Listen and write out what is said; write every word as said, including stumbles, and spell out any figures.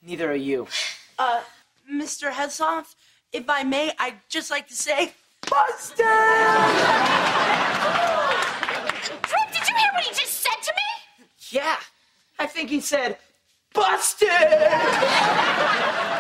Neither are you. Uh, Mister Hedsoff, if I may, I'd just like to say, busted! Trip, did you hear what he just said to me? Yeah, I think he said, busted!